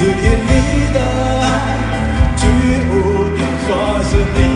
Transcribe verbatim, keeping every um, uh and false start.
字眼里的爱，却无法说是你。